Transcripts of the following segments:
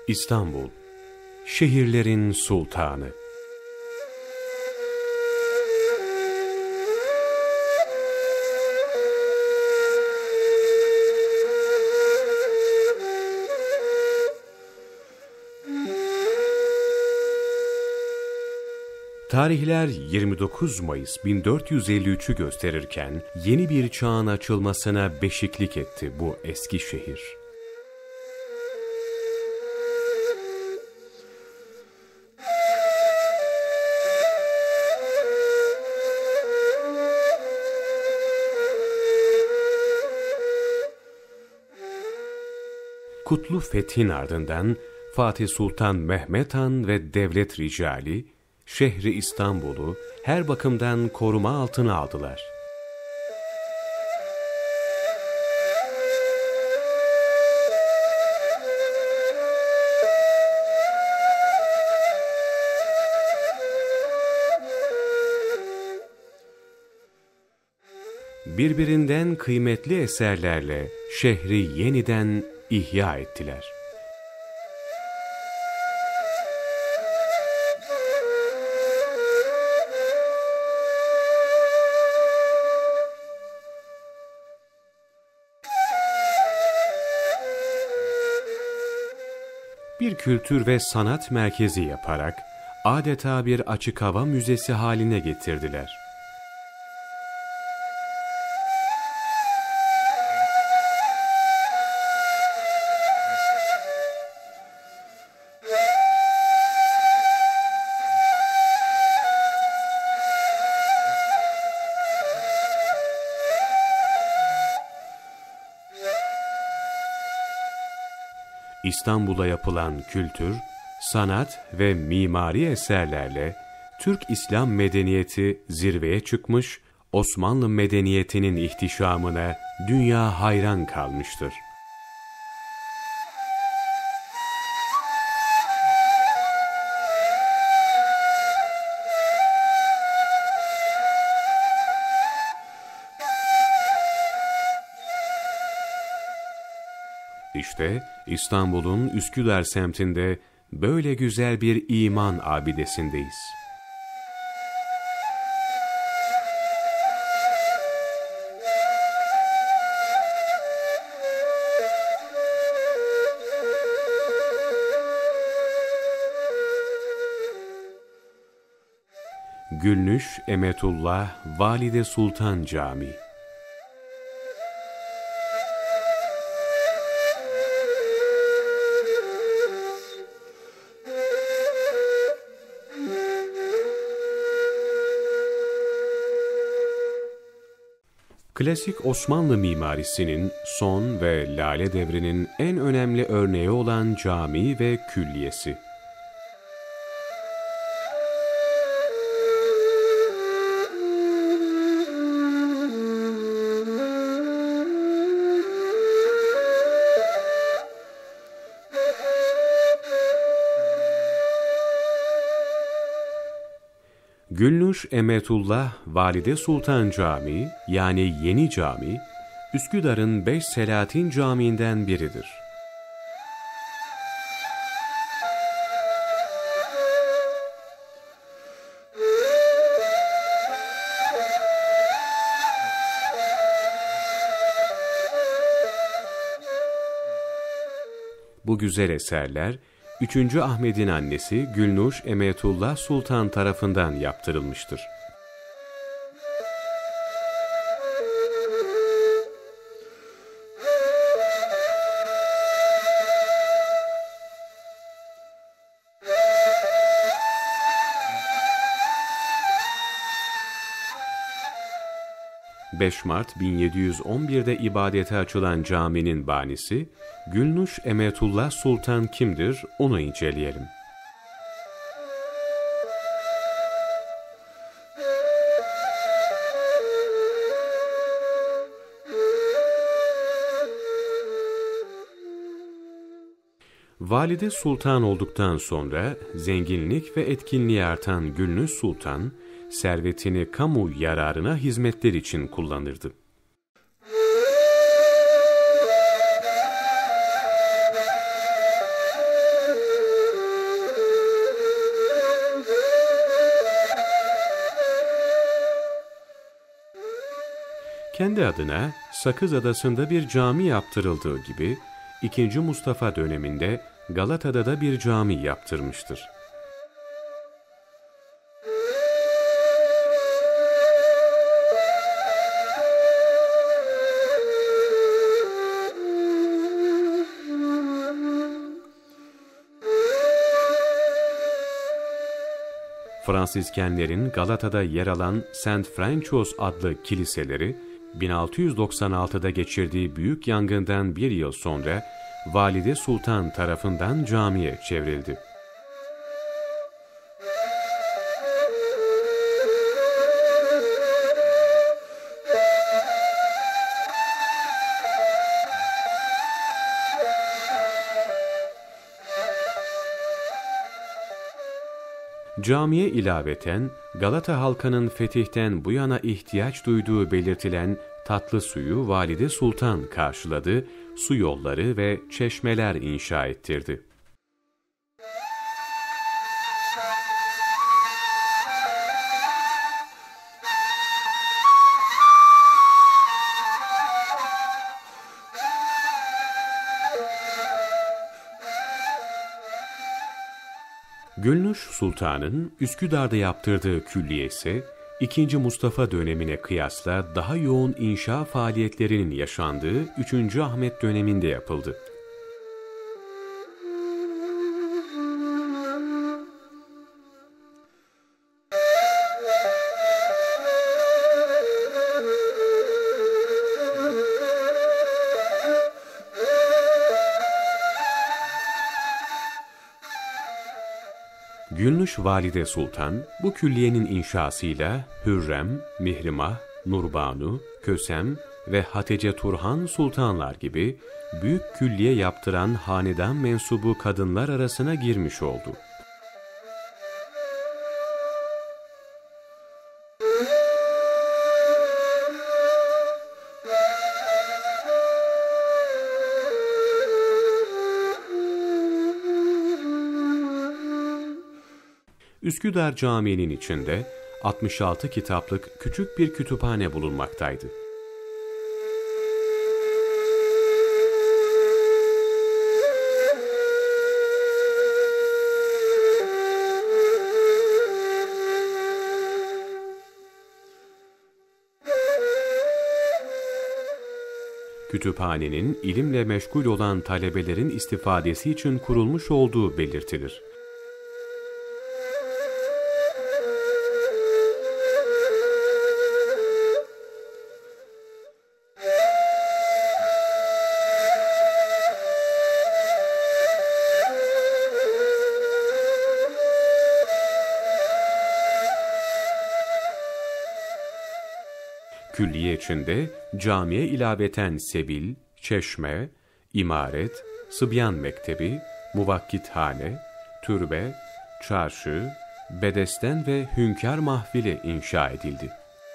İstanbul, şehirlerin sultanı. Tarihler 29 Mayıs 1453'ü gösterirken yeni bir çağın açılmasına beşiklik etti bu eski şehir. Kutlu fethin ardından Fatih Sultan Mehmet Han ve devlet ricali, şehri İstanbul'u her bakımdan koruma altına aldılar. Birbirinden kıymetli eserlerle şehri yeniden ihya ettiler. Bir kültür ve sanat merkezi yaparak adeta bir açık hava müzesi haline getirdiler. İstanbul'a yapılan kültür, sanat ve mimari eserlerle Türk-İslam medeniyeti zirveye çıkmış, Osmanlı medeniyetinin ihtişamına dünya hayran kalmıştır. İşte İstanbul'un Üsküdar semtinde böyle güzel bir iman abidesindeyiz. Gülnüş Emetullah Valide Sultan Camii. Klasik Osmanlı mimarisinin son ve Lale Devri'nin en önemli örneği olan cami ve külliyesi. Gülnüş Emetullah Valide Sultan Camii, yani Yeni Cami, Üsküdar'ın 5 Selahattin Camii'nden biridir. Bu güzel eserler, 3. Ahmet'in annesi Gülnüş Emetullah Sultan tarafından yaptırılmıştır. Mart 1711'de ibadete açılan caminin banisi, Gülnüş Emetullah Sultan kimdir, onu inceleyelim. Valide Sultan olduktan sonra zenginlik ve etkinliği artan Gülnüş Sultan, servetini kamu yararına hizmetler için kullanırdı. Kendi adına Sakız Adası'nda bir cami yaptırıldığı gibi, II. Mustafa döneminde Galata'da da bir cami yaptırmıştır. Fransiskenlerin Galata'da yer alan Saint Francois adlı kiliseleri, 1696'da geçirdiği büyük yangından bir yıl sonra Valide Sultan tarafından camiye çevrildi. Camiye ilaveten Galata halkının fetihten bu yana ihtiyaç duyduğu belirtilen tatlı suyu Valide Sultan karşıladı, su yolları ve çeşmeler inşa ettirdi. Gülnüş Sultan'ın Üsküdar'da yaptırdığı külliyesi, II. Mustafa dönemine kıyasla daha yoğun inşa faaliyetlerinin yaşandığı 3. Ahmet döneminde yapıldı. Gülnüş Valide Sultan, bu külliyenin inşasıyla Hürrem, Mihrimah, Nurbanu, Kösem ve Hatice Turhan sultanlar gibi büyük külliye yaptıran hanedan mensubu kadınlar arasına girmiş oldu. Üsküdar Camii'nin içinde 66 kitaplık küçük bir kütüphane bulunmaktaydı. Kütüphanenin ilimle meşgul olan talebelerin istifadesi için kurulmuş olduğu belirtilir. Külliye içinde camiye ilaveten sebil, çeşme, imaret, sıbyan mektebi, muvakkithane, türbe, çarşı, bedesten ve hünkâr mahfili inşa edildi.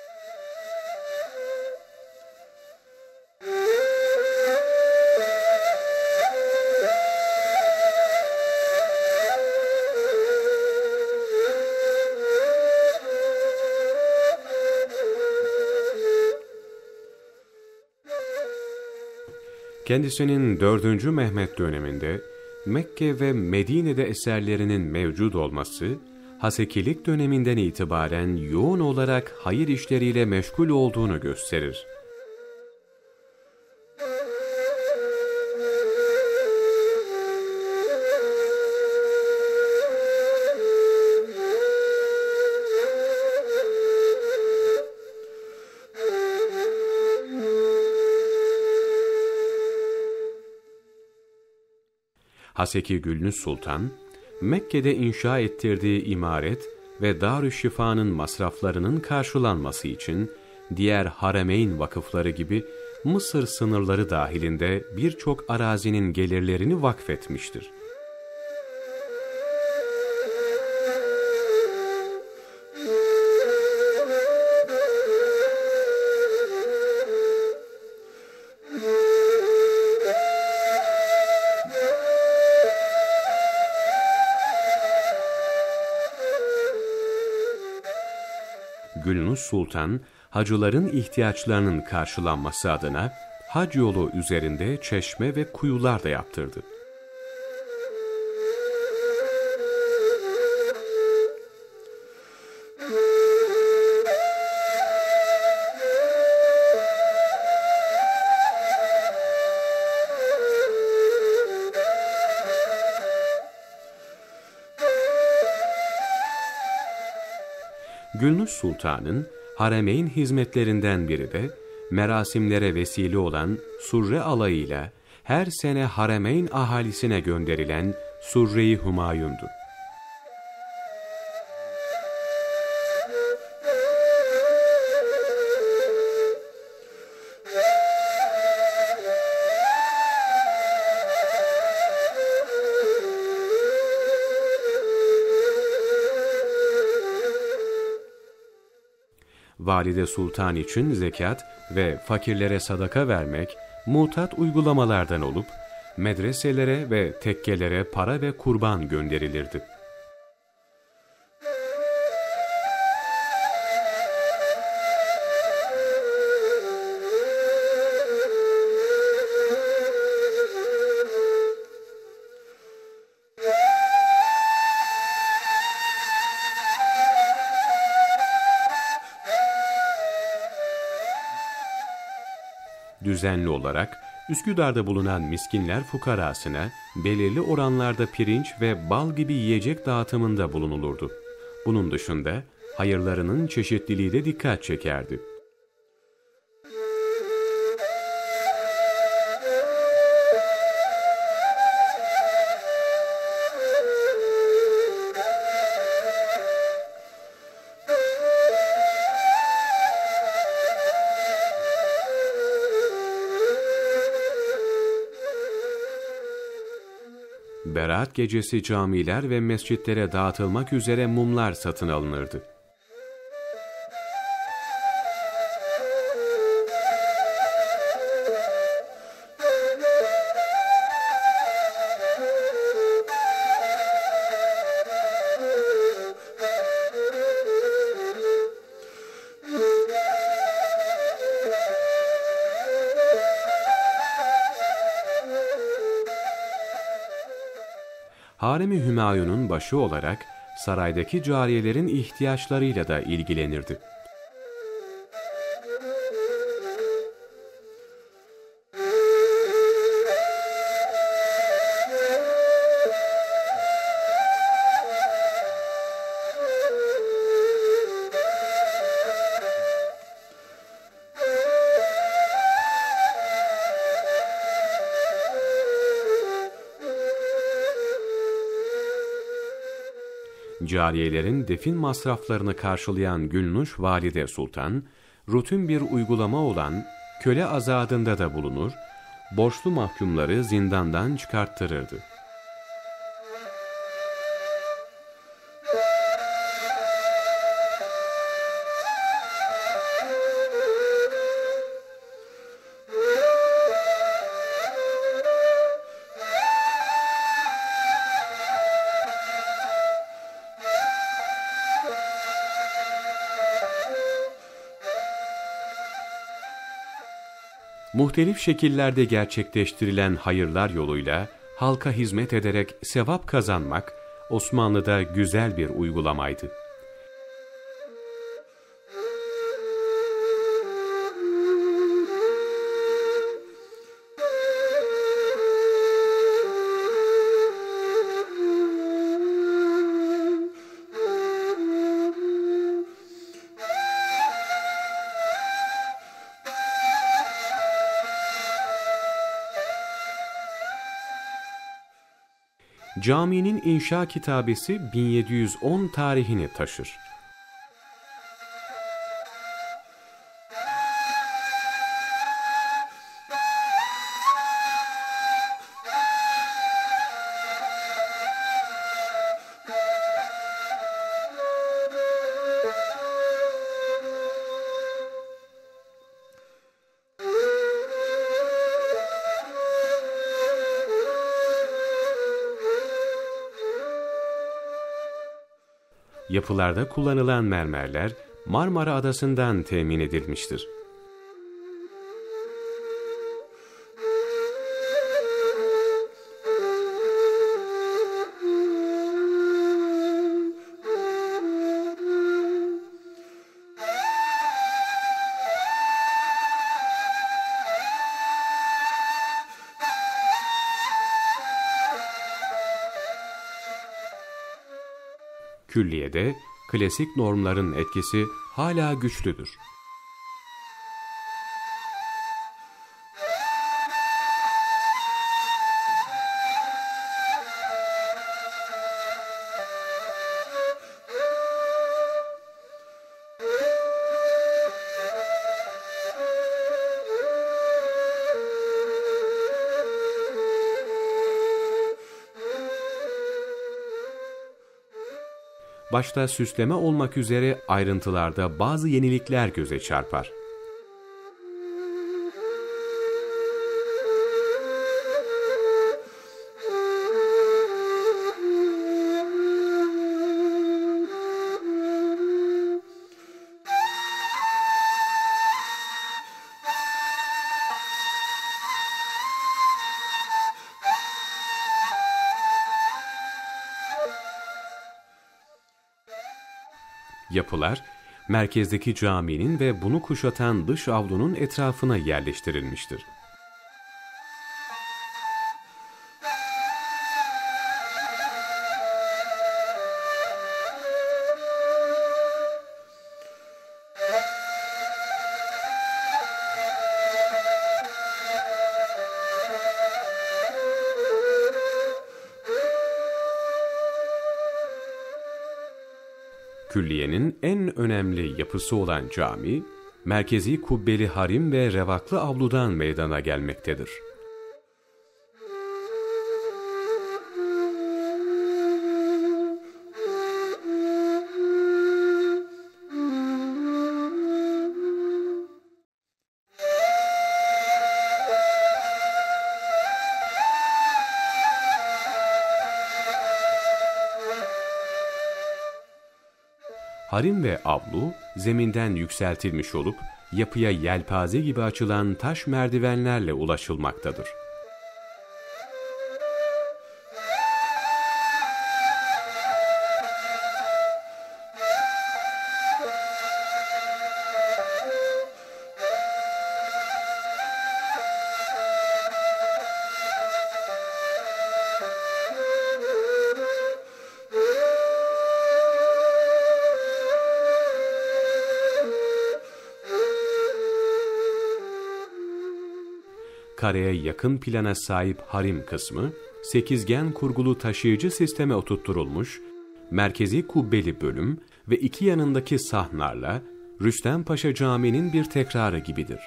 Kendisinin 4. Mehmet döneminde Mekke ve Medine'de eserlerinin mevcut olması, Hasekilik döneminden itibaren yoğun olarak hayır işleriyle meşgul olduğunu gösterir. Haseki Gülnüş Sultan, Mekke'de inşa ettirdiği imaret ve Darüşşifa'nın masraflarının karşılanması için diğer Haremeyn vakıfları gibi Mısır sınırları dahilinde birçok arazinin gelirlerini vakfetmiştir. Gülnüş Sultan, hacıların ihtiyaçlarının karşılanması adına hac yolu üzerinde çeşme ve kuyular da yaptırdı. Gülnüş Sultan'ın Haremeyn hizmetlerinden biri de merasimlere vesile olan surre alayıyla her sene Haremeyn ahalisine gönderilen Surre-i Hümayun'du. Valide Sultan için zekat ve fakirlere sadaka vermek mutat uygulamalardan olup, medreselere ve tekkelere para ve kurban gönderilirdi. Düzenli olarak Üsküdar'da bulunan miskinler fukarasına belirli oranlarda pirinç ve bal gibi yiyecek dağıtımında bulunulurdu. Bunun dışında hayırlarının çeşitliliği de dikkat çekerdi. Berat gecesi camiler ve mescitlere dağıtılmak üzere mumlar satın alınırdı. Harem-i Hümayun'un başı olarak saraydaki cariyelerin ihtiyaçlarıyla da ilgilenirdi. Cariyelerin defin masraflarını karşılayan Gülnüş Valide Sultan, rutin bir uygulama olan köle azadında da bulunur, borçlu mahkumları zindandan çıkarttırırdı. Muhtelif şekillerde gerçekleştirilen hayırlar yoluyla halka hizmet ederek sevap kazanmak Osmanlı'da güzel bir uygulamaydı. Caminin inşa kitabesi 1710 tarihini taşır. Yapılarda kullanılan mermerler Marmara Adası'ndan temin edilmiştir. Külliyede klasik normların etkisi hala güçlüdür. Başta süsleme olmak üzere ayrıntılarda bazı yenilikler göze çarpar. Yapılar, merkezdeki caminin ve bunu kuşatan dış avlunun etrafına yerleştirilmiştir. Külliyenin en önemli yapısı olan cami, merkezi kubbeli harim ve revaklı avludan meydana gelmektedir. Harim ve avlu zeminden yükseltilmiş olup yapıya yelpaze gibi açılan taş merdivenlerle ulaşılmaktadır. Kareye yakın plana sahip harim kısmı, sekizgen kurgulu taşıyıcı sisteme oturtturulmuş, merkezi kubbeli bölüm ve iki yanındaki sahnarla Rüstem Paşa Camii'nin bir tekrarı gibidir.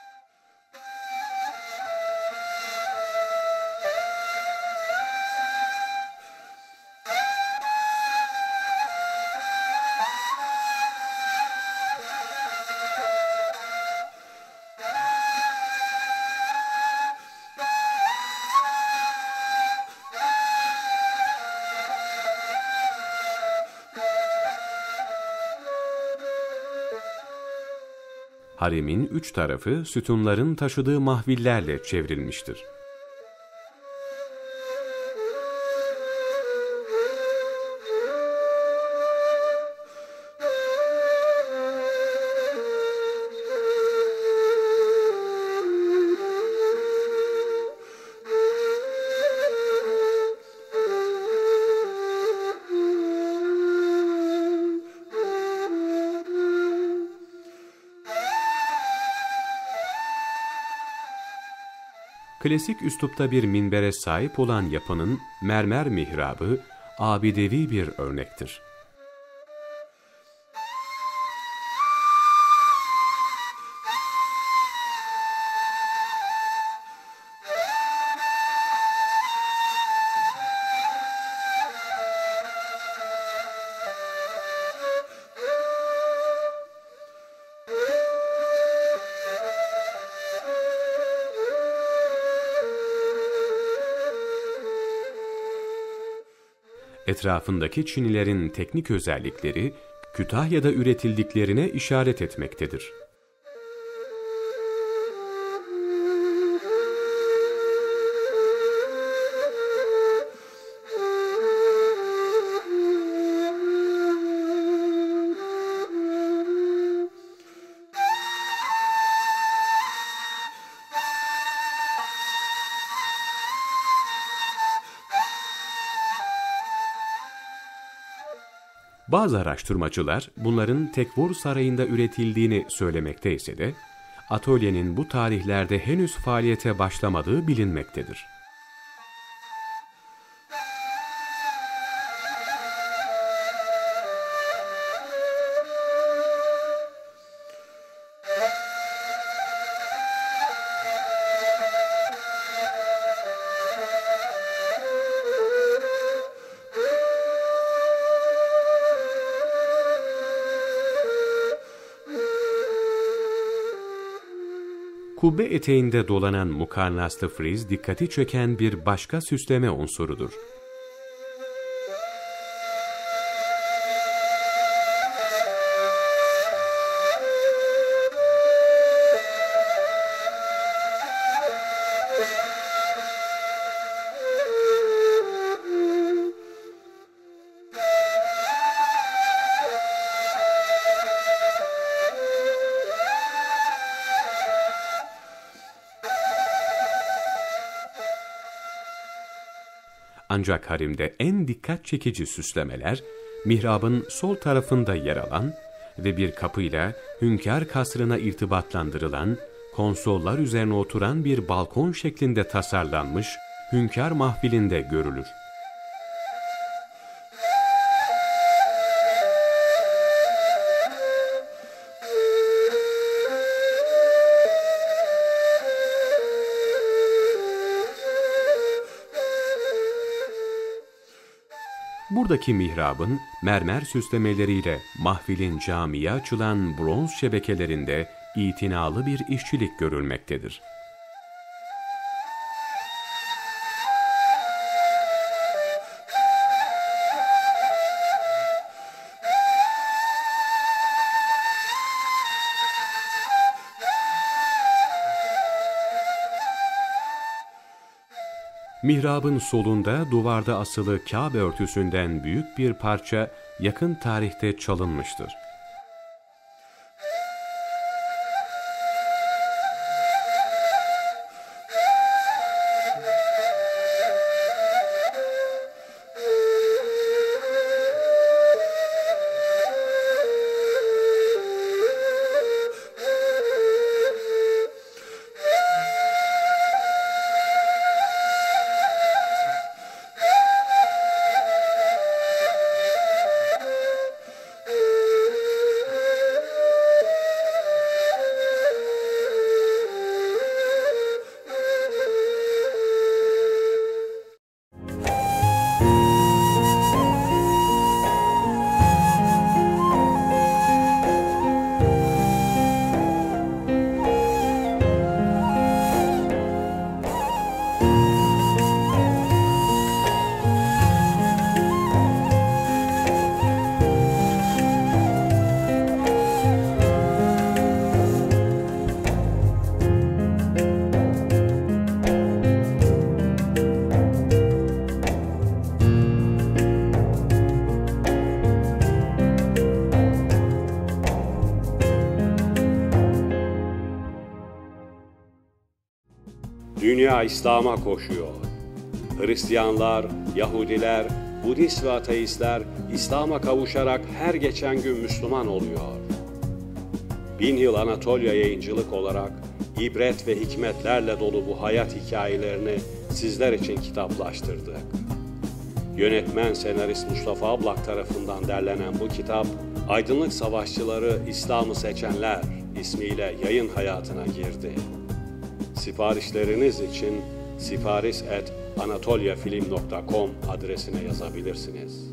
Harimin üç tarafı sütunların taşıdığı mahvillerle çevrilmiştir. Klasik üslupta bir minbere sahip olan yapının mermer mihrabı, abidevi bir örnektir. Etrafındaki çinilerin teknik özellikleri, Kütahya'da üretildiklerine işaret etmektedir. Bazı araştırmacılar bunların Tekfur Sarayı'nda üretildiğini söylemekte ise de atölyenin bu tarihlerde henüz faaliyete başlamadığı bilinmektedir. Kubbe eteğinde dolanan mukarnaslı friz dikkati çeken bir başka süsleme unsurudur. Ancak haremde en dikkat çekici süslemeler, mihrabın sol tarafında yer alan ve bir kapıyla hünkâr kasrına irtibatlandırılan, konsollar üzerine oturan bir balkon şeklinde tasarlanmış hünkâr mahfilinde görülür. Buradaki mihrabın mermer süslemeleriyle mahfilin camiye açılan bronz şebekelerinde itinalı bir işçilik görülmektedir. Mihrabın solunda duvarda asılı Kabe örtüsünden büyük bir parça yakın tarihte çalınmıştır. Dünya İslam'a koşuyor. Hristiyanlar, Yahudiler, Budist ve ateistler İslam'a kavuşarak her geçen gün Müslüman oluyor. 1000 yıl Anatolia yayıncılık olarak ibret ve hikmetlerle dolu bu hayat hikayelerini sizler için kitaplaştırdık. Yönetmen senarist Mustafa Ablak tarafından derlenen bu kitap, Aydınlık Savaşçıları İslam'ı Seçenler ismiyle yayın hayatına girdi. Siparişleriniz için sipariş@anatoliafilm.com adresine yazabilirsiniz.